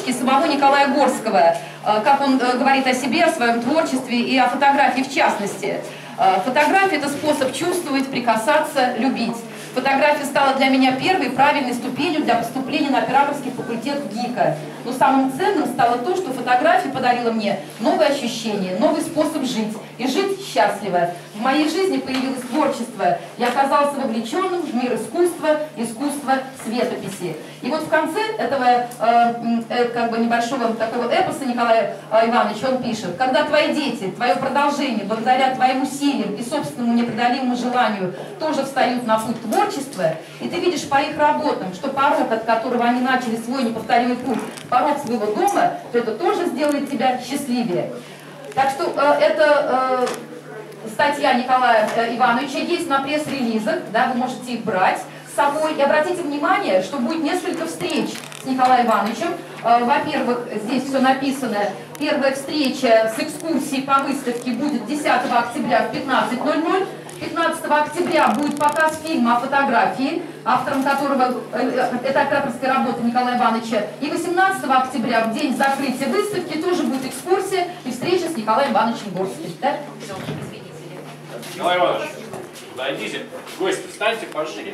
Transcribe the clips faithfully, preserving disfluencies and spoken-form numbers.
строчки самого Николая Горского, как он говорит о себе, о своем творчестве и о фотографии в частности. Фотография – это способ чувствовать, прикасаться, любить. Фотография стала для меня первой правильной ступенью для поступления на операторский факультет ГИКа. Но самым ценным стало то, что фотография подарила мне новые ощущения, новый способ жить. И жить счастливо. В моей жизни появилось творчество. Я оказался вовлеченным в мир искусства, искусства светописи. И вот в конце этого э, э, как бы небольшого такого эпоса Николая э, Ивановича он пишет: когда твои дети, твое продолжение, благодаря твоим усилиям и собственному непреодолимому желанию тоже встают на путь творчества, и ты видишь по их работам, что порог, от которого они начали свой неповторимый путь, порог своего дома, то это тоже сделает тебя счастливее. Так что э, это э, статья Николая э, Ивановича есть на пресс-релизах, да, вы можете их брать с собой. И обратите внимание, что будет несколько встреч с Николаем Ивановичем. Э, Во-первых, здесь все написано. Первая встреча с экскурсией по выставке будет десятого октября в пятнадцать ноль ноль. пятнадцатого октября будет показ фильма о фотографии, автором которого э, это операторская работа Николая Ивановича. И восемнадцатого октября, в день закрытия выставки, тоже будет экскурсия и встреча с Николаем Ивановичем Горским. Да? Николай Иванович, подойдите, гости, встаньте пошире.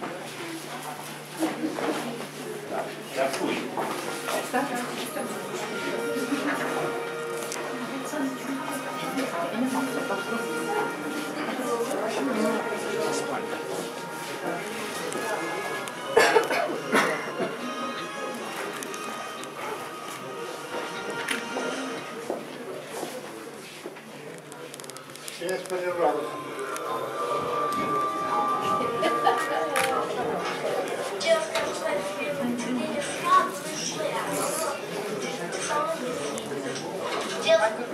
Так, я Есть пожалуйста. Делать